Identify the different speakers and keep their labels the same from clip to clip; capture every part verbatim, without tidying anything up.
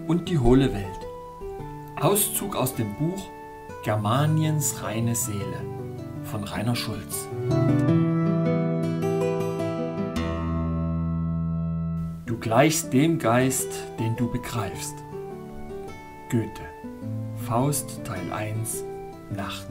Speaker 1: und die hohle Welt. Auszug aus dem Buch Germaniens reine Seele von Rainer Schulz. Du gleichst dem Geist, den du begreifst. Goethe. Faust Teil eins. Nacht.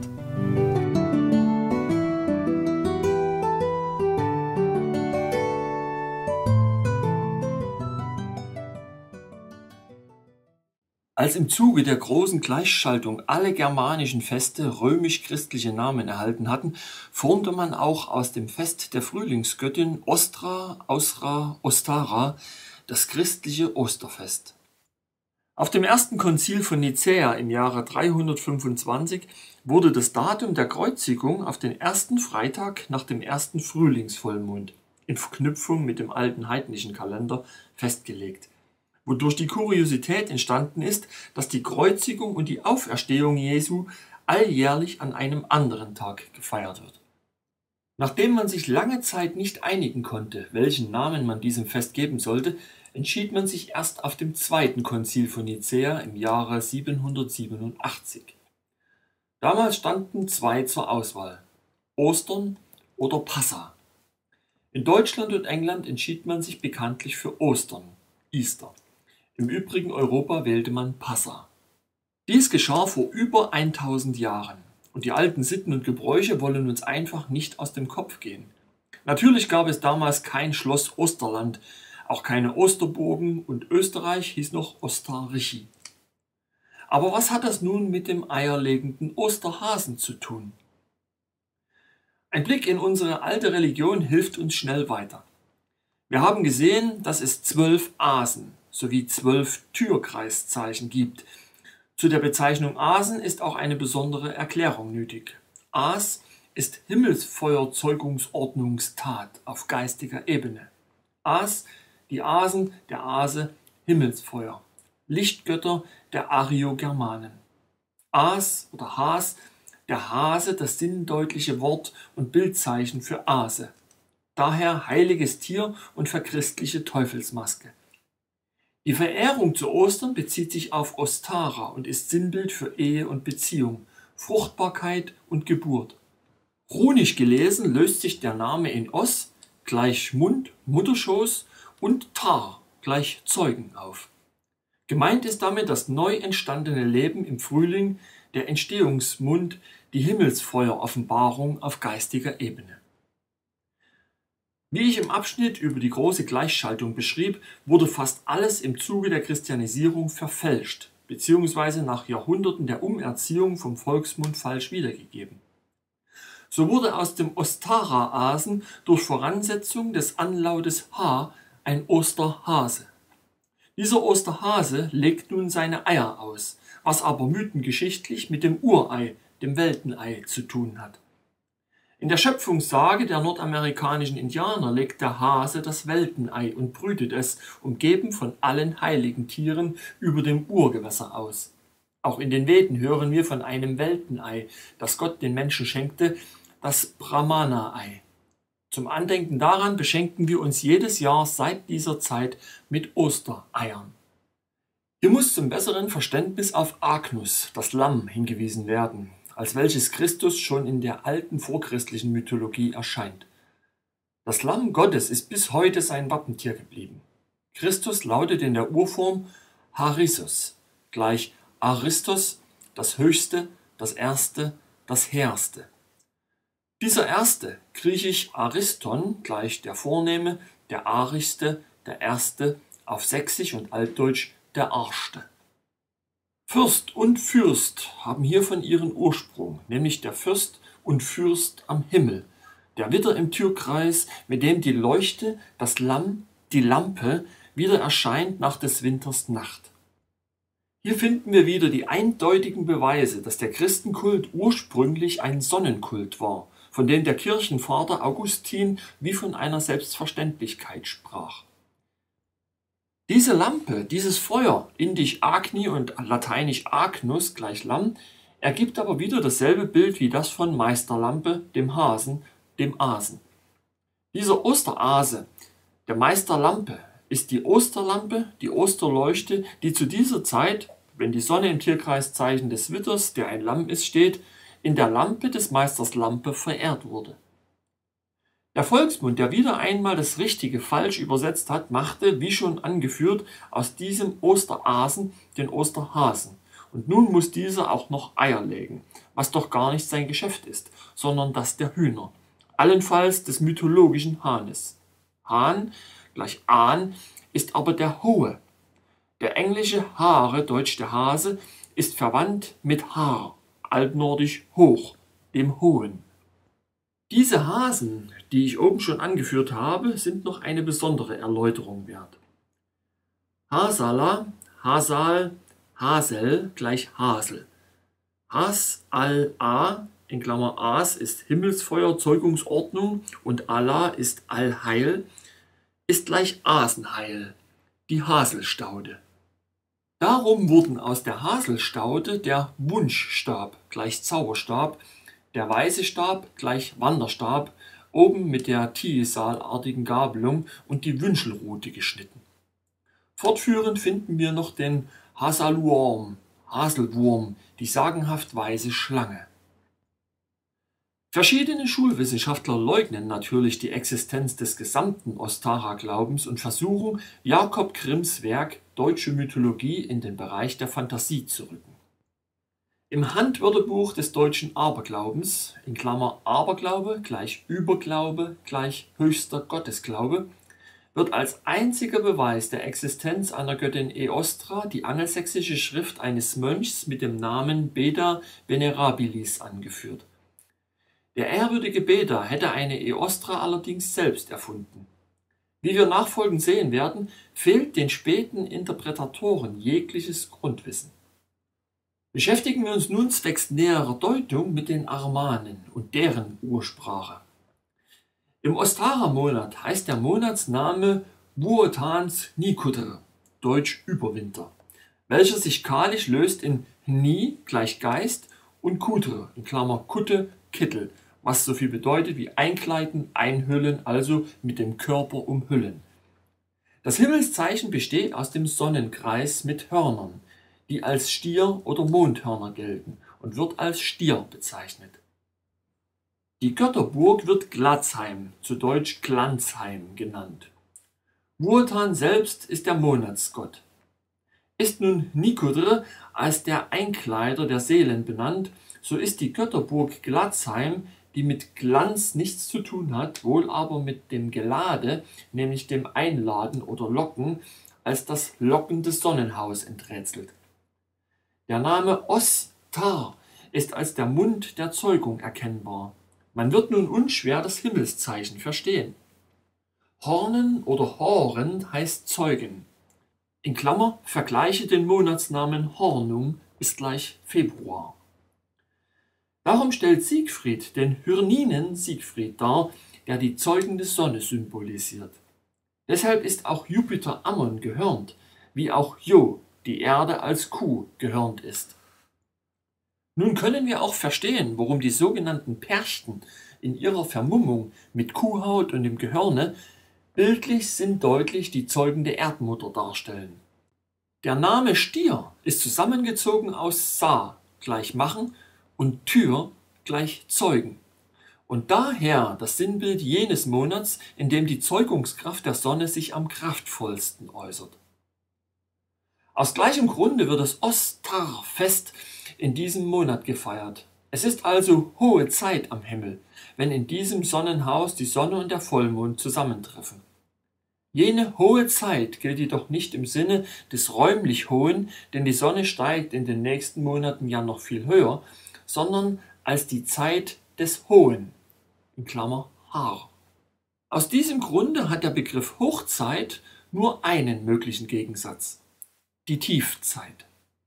Speaker 1: Als im Zuge der großen Gleichschaltung alle germanischen Feste römisch-christliche Namen erhalten hatten, formte man auch aus dem Fest der Frühlingsgöttin Ostra, Ausra, Ostara das christliche Osterfest. Auf dem ersten Konzil von Nicäa im Jahre dreihundertfünfundzwanzig wurde das Datum der Kreuzigung auf den ersten Freitag nach dem ersten Frühlingsvollmond in Verknüpfung mit dem alten heidnischen Kalender festgelegt, wodurch die Kuriosität entstanden ist, dass die Kreuzigung und die Auferstehung Jesu alljährlich an einem anderen Tag gefeiert wird. Nachdem man sich lange Zeit nicht einigen konnte, welchen Namen man diesem Fest geben sollte, entschied man sich erst auf dem zweiten Konzil von Nicäa im Jahre siebenhundertsiebenundachtzig. Damals standen zwei zur Auswahl: Ostern oder Passa. In Deutschland und England entschied man sich bekanntlich für Ostern, Easter. Im übrigen Europa wählte man Passa. Dies geschah vor über tausend Jahren und die alten Sitten und Gebräuche wollen uns einfach nicht aus dem Kopf gehen. Natürlich gab es damals kein Schloss Osterland, auch keine Osterburgen und Österreich hieß noch Ostarrîchi. Aber was hat das nun mit dem eierlegenden Osterhasen zu tun? Ein Blick in unsere alte Religion hilft uns schnell weiter. Wir haben gesehen, dass es zwölf Asen sowie zwölf Türkreiszeichen gibt. Zu der Bezeichnung Asen ist auch eine besondere Erklärung nötig. As ist Himmelsfeuerzeugungsordnungstat auf geistiger Ebene. As, die Asen, der Ase, Himmelsfeuer, Lichtgötter der Ariogermanen. As oder Has, der Hase, das sinndeutliche Wort und Bildzeichen für Ase. Daher heiliges Tier und verchristliche Teufelsmaske. Die Verehrung zu Ostern bezieht sich auf Ostara und ist Sinnbild für Ehe und Beziehung, Fruchtbarkeit und Geburt. Runisch gelesen löst sich der Name in Os gleich Mund, Mutterschoß und Tar gleich Zeugen auf. Gemeint ist damit das neu entstandene Leben im Frühling, der Entstehungsmund, die Himmelsfeueroffenbarung auf geistiger Ebene. Wie ich im Abschnitt über die große Gleichschaltung beschrieb, wurde fast alles im Zuge der Christianisierung verfälscht bzw. nach Jahrhunderten der Umerziehung vom Volksmund falsch wiedergegeben. So wurde aus dem Ostara-Asen durch Voransetzung des Anlautes H ein Osterhase. Dieser Osterhase legt nun seine Eier aus, was aber mythengeschichtlich mit dem Urei, dem Weltenei, zu tun hat. In der Schöpfungssage der nordamerikanischen Indianer legt der Hase das Weltenei und brütet es, umgeben von allen heiligen Tieren, über dem Urgewässer aus. Auch in den Veden hören wir von einem Weltenei, das Gott den Menschen schenkte, das Brahmana-Ei. Zum Andenken daran beschenken wir uns jedes Jahr seit dieser Zeit mit Ostereiern. Hier muss zum besseren Verständnis auf Agnus, das Lamm, hingewiesen werden, als welches Christus schon in der alten vorchristlichen Mythologie erscheint. Das Lamm Gottes ist bis heute sein Wappentier geblieben. Christus lautet in der Urform Harissos, gleich Aristos, das Höchste, das Erste, das Hehrste. Dieser Erste, griechisch Ariston, gleich der Vornehme, der Arigste, der Erste, auf Sächsisch und Altdeutsch der Arschste. Fürst und Fürst haben hiervon ihren Ursprung, nämlich der Fürst und Fürst am Himmel, der Widder im Türkreis, mit dem die Leuchte, das Lamm, die Lampe wieder erscheint nach des Winters Nacht. Hier finden wir wieder die eindeutigen Beweise, dass der Christenkult ursprünglich ein Sonnenkult war, von dem der Kirchenvater Augustin wie von einer Selbstverständlichkeit sprach. Diese Lampe, dieses Feuer, indisch Agni und lateinisch Agnus gleich Lamm, ergibt aber wieder dasselbe Bild wie das von Meisterlampe, dem Hasen, dem Asen. Dieser Osterase, der Meisterlampe, ist die Osterlampe, die Osterleuchte, die zu dieser Zeit, wenn die Sonne im Tierkreiszeichen des Witters, der ein Lamm ist, steht, in der Lampe des Meisters Lampe verehrt wurde. Der Volksmund, der wieder einmal das Richtige falsch übersetzt hat, machte, wie schon angeführt, aus diesem Osterasen den Osterhasen. Und nun muss dieser auch noch Eier legen, was doch gar nicht sein Geschäft ist, sondern das der Hühner, allenfalls des mythologischen Hahnes. Hahn gleich Ahn ist aber der Hohe. Der englische Hare, deutsch der Hase, ist verwandt mit Haar, altnordisch hoch, dem Hohen. Diese Hasen, die ich oben schon angeführt habe, sind noch eine besondere Erläuterung wert. Hasala, Hasal, Hasel gleich Hasel. Has-al-A, in Klammer As ist Himmelsfeuer, Zeugungsordnung und Allah ist Allheil, ist gleich Asenheil, die Haselstaude. Darum wurden aus der Haselstaude der Wunschstab gleich Zauberstab, der weiße Stab gleich Wanderstab, oben mit der Tiesal-artigen Gabelung und die Wünschelrute geschnitten. Fortführend finden wir noch den Hasalwurm, Haselwurm, die sagenhaft weiße Schlange. Verschiedene Schulwissenschaftler leugnen natürlich die Existenz des gesamten Ostara-Glaubens und versuchen, Jakob Grimms Werk Deutsche Mythologie in den Bereich der Fantasie zu rücken. Im Handwörterbuch des deutschen Aberglaubens, in Klammer Aberglaube gleich Überglaube gleich höchster Gottesglaube, wird als einziger Beweis der Existenz einer Göttin Eostra die angelsächsische Schrift eines Mönchs mit dem Namen Beda Venerabilis angeführt. Der ehrwürdige Beda hätte eine Eostra allerdings selbst erfunden. Wie wir nachfolgend sehen werden, fehlt den späten Interpretatoren jegliches Grundwissen. Beschäftigen wir uns nun zwecks näherer Deutung mit den Armanen und deren Ursprache. Im Ostara-Monat heißt der Monatsname Wuotans Nikuter, deutsch Überwinter, welcher sich kalisch löst in Ni gleich Geist und Kutre, in Klammer Kutte, Kittel, was so viel bedeutet wie einkleiden, einhüllen, also mit dem Körper umhüllen. Das Himmelszeichen besteht aus dem Sonnenkreis mit Hörnern, die als Stier oder Mondhörner gelten und wird als Stier bezeichnet. Die Götterburg wird Glatzheim, zu Deutsch Glanzheim, genannt. Wuotan selbst ist der Monatsgott. Ist nun Nikutre als der Einkleider der Seelen benannt, so ist die Götterburg Glatzheim, die mit Glanz nichts zu tun hat, wohl aber mit dem Gelade, nämlich dem Einladen oder Locken, als das lockende Sonnenhaus enträtselt. Der Name Ostar ist als der Mund der Zeugung erkennbar. Man wird nun unschwer das Himmelszeichen verstehen. Hornen oder Horen heißt Zeugen. In Klammer vergleiche den Monatsnamen Hornung ist gleich Februar. Darum stellt Siegfried den Hyrninen Siegfried dar, der die zeugende Sonne symbolisiert. Deshalb ist auch Jupiter Ammon gehörnt, wie auch Jo, die Erde als Kuh, gehörnt ist. Nun können wir auch verstehen, warum die sogenannten Perchten in ihrer Vermummung mit Kuhhaut und dem Gehörne bildlich sinndeutlich die zeugende Erdmutter darstellen. Der Name Stier ist zusammengezogen aus Sa gleich machen und Tür gleich Zeugen. Und daher das Sinnbild jenes Monats, in dem die Zeugungskraft der Sonne sich am kraftvollsten äußert. Aus gleichem Grunde wird das Ostar-Fest in diesem Monat gefeiert. Es ist also hohe Zeit am Himmel, wenn in diesem Sonnenhaus die Sonne und der Vollmond zusammentreffen. Jene hohe Zeit gilt jedoch nicht im Sinne des räumlich Hohen, denn die Sonne steigt in den nächsten Monaten ja noch viel höher, sondern als die Zeit des Hohen, in Klammer Haar. Aus diesem Grunde hat der Begriff Hochzeit nur einen möglichen Gegensatz: die Tiefzeit.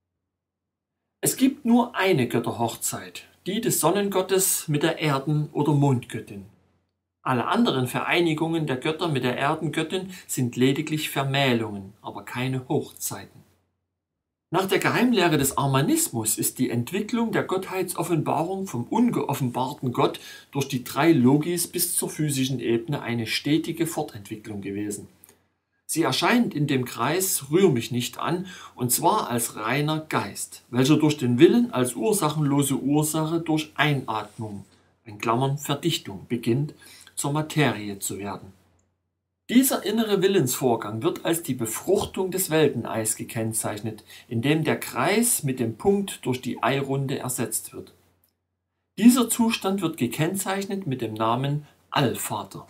Speaker 1: Es gibt nur eine Götterhochzeit, die des Sonnengottes mit der Erden- oder Mondgöttin. Alle anderen Vereinigungen der Götter mit der Erdengöttin sind lediglich Vermählungen, aber keine Hochzeiten. Nach der Geheimlehre des Armanismus ist die Entwicklung der Gottheitsoffenbarung vom ungeoffenbarten Gott durch die drei Logis bis zur physischen Ebene eine stetige Fortentwicklung gewesen. Sie erscheint in dem Kreis Rühr mich nicht an, und zwar als reiner Geist, welcher durch den Willen als ursachenlose Ursache durch Einatmung, in Klammern Verdichtung, beginnt, zur Materie zu werden. Dieser innere Willensvorgang wird als die Befruchtung des Welteneis gekennzeichnet, indem der Kreis mit dem Punkt durch die Eirunde ersetzt wird. Dieser Zustand wird gekennzeichnet mit dem Namen Allvater.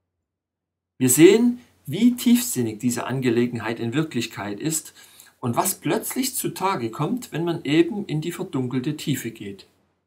Speaker 1: Wir sehen, wie tiefsinnig diese Angelegenheit in Wirklichkeit ist und was plötzlich zutage kommt, wenn man eben in die verdunkelte Tiefe geht.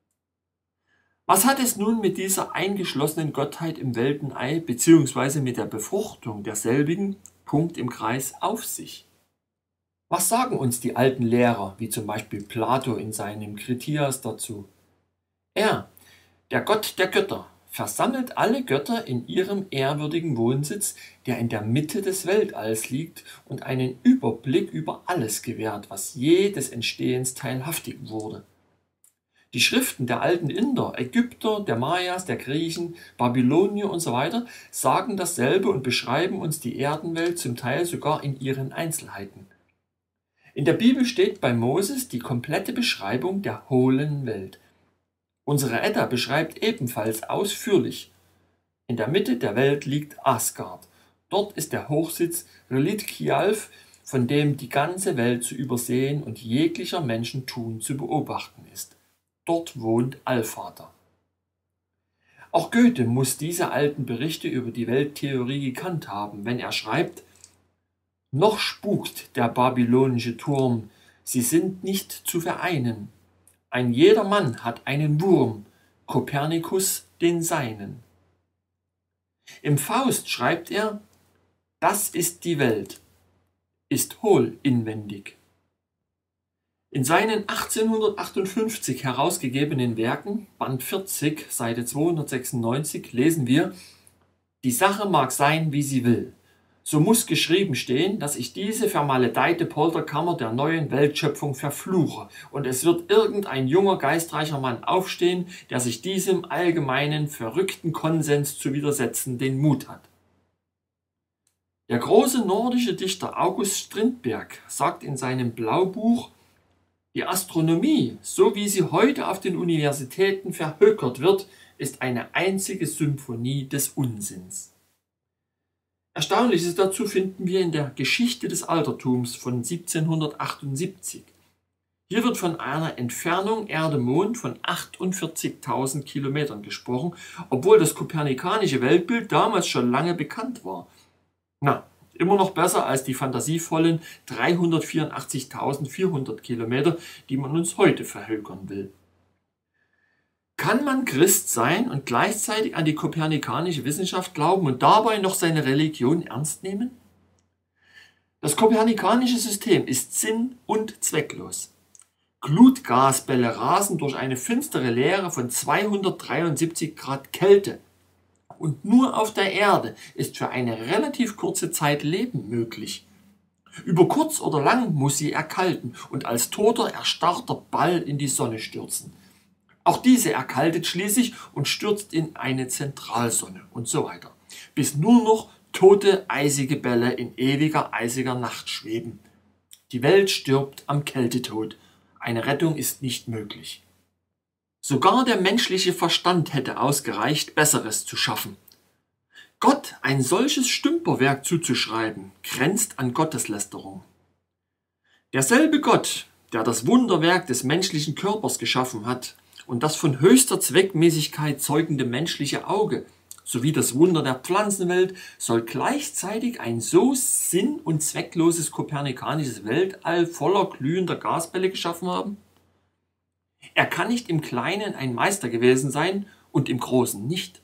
Speaker 1: Was hat es nun mit dieser eingeschlossenen Gottheit im Weltenei bzw. mit der Befruchtung derselbigen, Punkt im Kreis, auf sich? Was sagen uns die alten Lehrer, wie zum Beispiel Plato in seinem Kritias dazu? Er, der Gott der Götter, versammelt alle Götter in ihrem ehrwürdigen Wohnsitz, der in der Mitte des Weltalls liegt und einen Überblick über alles gewährt, was je des Entstehens teilhaftig wurde. Die Schriften der alten Inder, Ägypter, der Mayas, der Griechen, Babylonier usw. sagen dasselbe und beschreiben uns die Erdenwelt zum Teil sogar in ihren Einzelheiten. In der Bibel steht bei Moses die komplette Beschreibung der hohlen Welt. Unsere Edda beschreibt ebenfalls ausführlich: In der Mitte der Welt liegt Asgard. Dort ist der Hochsitz Relitkialf, von dem die ganze Welt zu übersehen und jeglicher Menschentun zu beobachten ist. Dort wohnt Allvater. Auch Goethe muss diese alten Berichte über die Welttheorie gekannt haben, wenn er schreibt: Noch spukt der babylonische Turm, sie sind nicht zu vereinen. Ein jeder Mann hat einen Wurm, Kopernikus den seinen. Im Faust schreibt er: Das ist die Welt, ist hohl inwendig. In seinen achtzehnhundertachtundfünfzig herausgegebenen Werken, Band vierzig, Seite zweihundertsechsundneunzig, lesen wir: Die Sache mag sein, wie sie will. So muss geschrieben stehen, dass ich diese vermaledeite Polterkammer der neuen Weltschöpfung verfluche, und es wird irgendein junger, geistreicher Mann aufstehen, der sich diesem allgemeinen, verrückten Konsens zu widersetzen den Mut hat. Der große nordische Dichter August Strindberg sagt in seinem Blaubuch: Die Astronomie, so wie sie heute auf den Universitäten verhökert wird, ist eine einzige Symphonie des Unsinns. Erstaunliches dazu finden wir in der Geschichte des Altertums von siebzehnhundertachtundsiebzig. Hier wird von einer Entfernung Erde-Mond von achtundvierzigtausend Kilometern gesprochen, obwohl das kopernikanische Weltbild damals schon lange bekannt war. Na, immer noch besser als die fantasievollen dreihundertvierundachtzigtausendvierhundert Kilometer, die man uns heute verhökern will. Kann man Christ sein und gleichzeitig an die kopernikanische Wissenschaft glauben und dabei noch seine Religion ernst nehmen? Das kopernikanische System ist sinn- und zwecklos. Glutgasbälle rasen durch eine finstere Leere von zweihundertdreiundsiebzig Grad Kälte. Und nur auf der Erde ist für eine relativ kurze Zeit Leben möglich. Über kurz oder lang muss sie erkalten und als toter, erstarrter Ball in die Sonne stürzen. Auch diese erkaltet schließlich und stürzt in eine Zentralsonne und so weiter, bis nur noch tote, eisige Bälle in ewiger, eisiger Nacht schweben. Die Welt stirbt am Kältetod. Eine Rettung ist nicht möglich. Sogar der menschliche Verstand hätte ausgereicht, Besseres zu schaffen. Gott ein solches Stümperwerk zuzuschreiben, grenzt an Gotteslästerung. Derselbe Gott, der das Wunderwerk des menschlichen Körpers geschaffen hat, und das von höchster Zweckmäßigkeit zeugende menschliche Auge sowie das Wunder der Pflanzenwelt soll gleichzeitig ein so sinn- und zweckloses kopernikanisches Weltall voller glühender Gasbälle geschaffen haben? Er kann nicht im Kleinen ein Meister gewesen sein und im Großen nicht.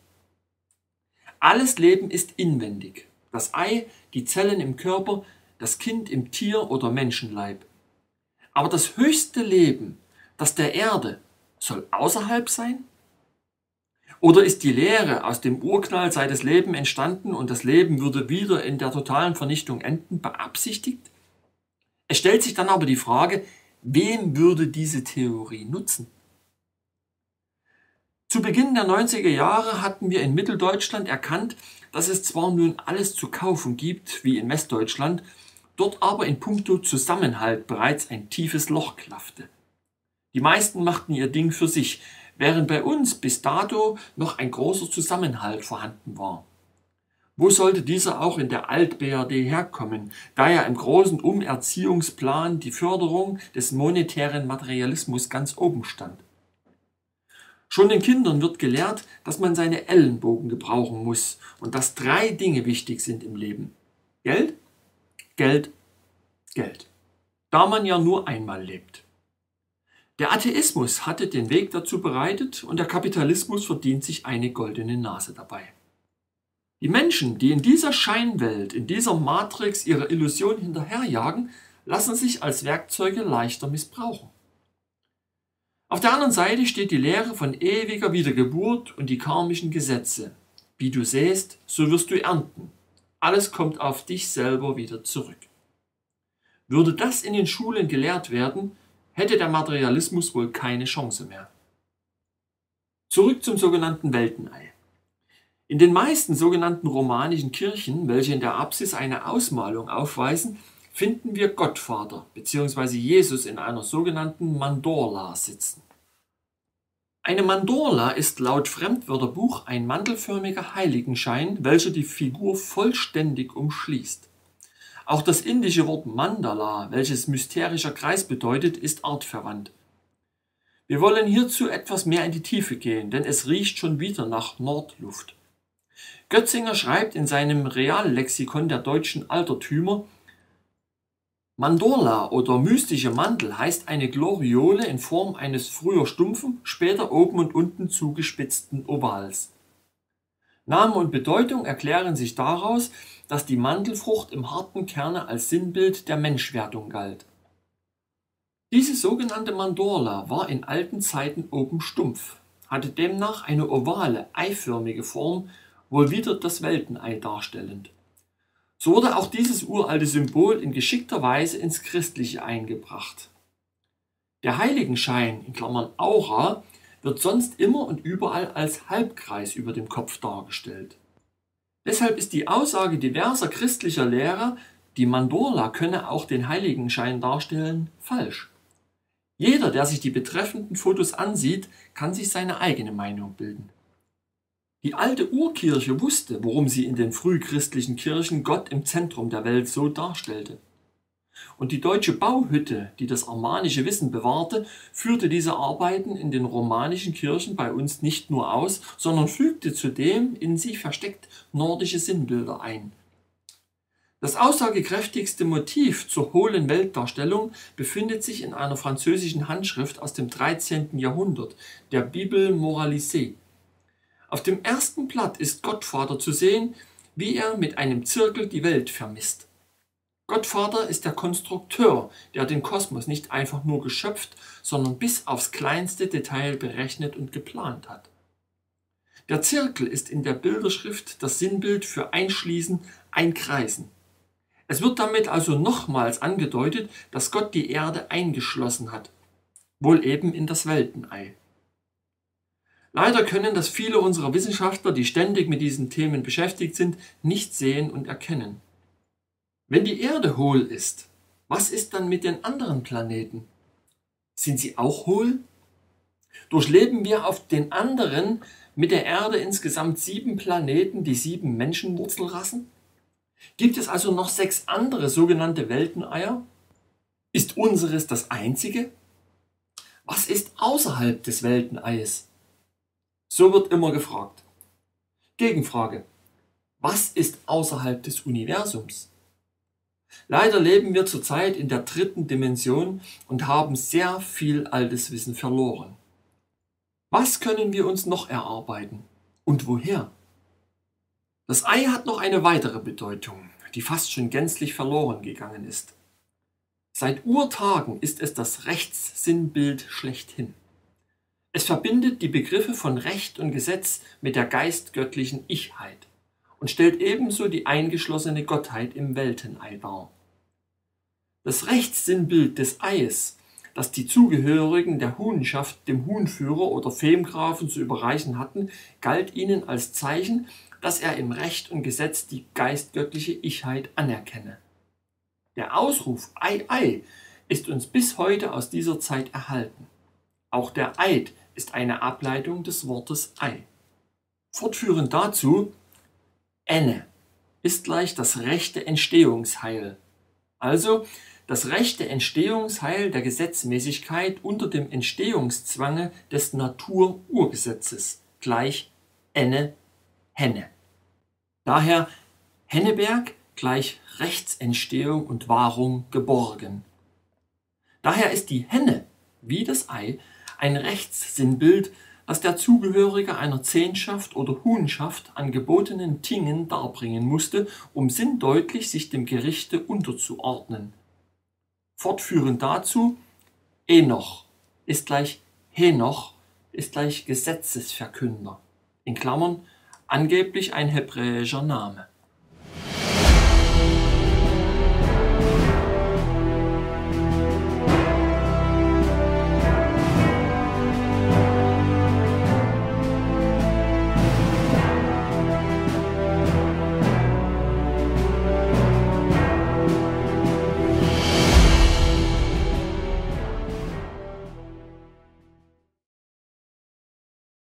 Speaker 1: Alles Leben ist inwendig. Das Ei, die Zellen im Körper, das Kind im Tier- oder Menschenleib. Aber das höchste Leben, das der Erde, soll außerhalb sein? Oder ist die Lehre, aus dem Urknall sei das Leben entstanden und das Leben würde wieder in der totalen Vernichtung enden, beabsichtigt? Es stellt sich dann aber die Frage, wem würde diese Theorie nutzen? Zu Beginn der neunziger Jahre hatten wir in Mitteldeutschland erkannt, dass es zwar nun alles zu kaufen gibt, wie in Westdeutschland, dort aber in puncto Zusammenhalt bereits ein tiefes Loch klaffte. Die meisten machten ihr Ding für sich, während bei uns bis dato noch ein großer Zusammenhalt vorhanden war. Wo sollte dieser auch in der Alt-B R D herkommen, da ja im großen Umerziehungsplan die Förderung des monetären Materialismus ganz oben stand? Schon den Kindern wird gelehrt, dass man seine Ellenbogen gebrauchen muss und dass drei Dinge wichtig sind im Leben. Geld, Geld, Geld. Da man ja nur einmal lebt. Der Atheismus hatte den Weg dazu bereitet und der Kapitalismus verdient sich eine goldene Nase dabei. Die Menschen, die in dieser Scheinwelt, in dieser Matrix ihrer Illusion hinterherjagen, lassen sich als Werkzeuge leichter missbrauchen. Auf der anderen Seite steht die Lehre von ewiger Wiedergeburt und die karmischen Gesetze. Wie du säst, so wirst du ernten. Alles kommt auf dich selber wieder zurück. Würde das in den Schulen gelehrt werden, hätte der Materialismus wohl keine Chance mehr. Zurück zum sogenannten Weltenei. In den meisten sogenannten romanischen Kirchen, welche in der Apsis eine Ausmalung aufweisen, finden wir Gottvater bzw. Jesus in einer sogenannten Mandorla sitzen. Eine Mandorla ist laut Fremdwörterbuch ein mantelförmiger Heiligenschein, welcher die Figur vollständig umschließt. Auch das indische Wort Mandala, welches mysterischer Kreis bedeutet, ist artverwandt. Wir wollen hierzu etwas mehr in die Tiefe gehen, denn es riecht schon wieder nach Nordluft. Götzinger schreibt in seinem Reallexikon der deutschen Altertümer: Mandorla oder mystische Mantel heißt eine Gloriole in Form eines früher stumpfen, später oben und unten zugespitzten Ovals. Name und Bedeutung erklären sich daraus, dass die Mantelfrucht im harten Kerne als Sinnbild der Menschwerdung galt. Diese sogenannte Mandorla war in alten Zeiten oben stumpf, hatte demnach eine ovale, eiförmige Form, wohl wieder das Weltenei darstellend. So wurde auch dieses uralte Symbol in geschickter Weise ins Christliche eingebracht. Der Heiligenschein, in Klammern Aura, wird sonst immer und überall als Halbkreis über dem Kopf dargestellt. Deshalb ist die Aussage diverser christlicher Lehrer, die Mandorla könne auch den Heiligenschein darstellen, falsch. Jeder, der sich die betreffenden Fotos ansieht, kann sich seine eigene Meinung bilden. Die alte Urkirche wusste, warum sie in den frühchristlichen Kirchen Gott im Zentrum der Welt so darstellte. Und die deutsche Bauhütte, die das armanische Wissen bewahrte, führte diese Arbeiten in den romanischen Kirchen bei uns nicht nur aus, sondern fügte zudem in sie versteckt nordische Sinnbilder ein. Das aussagekräftigste Motiv zur hohlen Weltdarstellung befindet sich in einer französischen Handschrift aus dem dreizehnten Jahrhundert, der Bible Moralisée. Auf dem ersten Blatt ist Gottvater zu sehen, wie er mit einem Zirkel die Welt vermisst. Gottvater ist der Konstrukteur, der den Kosmos nicht einfach nur geschöpft, sondern bis aufs kleinste Detail berechnet und geplant hat. Der Zirkel ist in der Bilderschrift das Sinnbild für Einschließen, Einkreisen. Es wird damit also nochmals angedeutet, dass Gott die Erde eingeschlossen hat, wohl eben in das Weltenei. Leider können das viele unserer Wissenschaftler, die ständig mit diesen Themen beschäftigt sind, nicht sehen und erkennen. Wenn die Erde hohl ist, was ist dann mit den anderen Planeten? Sind sie auch hohl? Durchleben wir auf den anderen mit der Erde insgesamt sieben Planeten, die sieben Menschenwurzelrassen? Gibt es also noch sechs andere sogenannte Welteneier? Ist unseres das einzige? Was ist außerhalb des Welteneies? So wird immer gefragt. Gegenfrage: Was ist außerhalb des Universums? Leider leben wir zurzeit in der dritten Dimension und haben sehr viel altes Wissen verloren. Was können wir uns noch erarbeiten? Und woher? Das Ei hat noch eine weitere Bedeutung, die fast schon gänzlich verloren gegangen ist. Seit Urtagen ist es das Rechtssinnbild schlechthin. Es verbindet die Begriffe von Recht und Gesetz mit der geistgöttlichen Ichheit und stellt ebenso die eingeschlossene Gottheit im Weltenei dar. Das Rechtssinnbild des Eies das die Zugehörigen der Hunenschaft dem Hunführer oder Femgrafen zu überreichen hatten, galt ihnen als Zeichen, dass er im Recht und Gesetz die geistgöttliche Ichheit anerkenne. Der Ausruf Ei, Ei ist uns bis heute aus dieser Zeit erhalten. Auch der Eid ist eine Ableitung des Wortes Ei. Fortführend dazu, Enne ist gleich das rechte Entstehungsheil. Also das rechte Entstehungsheil der Gesetzmäßigkeit unter dem Entstehungszwange des Natururgesetzes, gleich Enne, Henne. Daher Henneberg gleich Rechtsentstehung und Wahrung geborgen. Daher ist die Henne, wie das Ei, ein Rechtssinnbild, das der Zugehörige einer Zehnschaft oder Hunschaft an gebotenen Tingen darbringen musste, um sinndeutlich sich dem Gerichte unterzuordnen. Fortführend dazu, Enoch ist gleich Henoch, ist gleich Gesetzesverkünder, in Klammern angeblich ein hebräischer Name.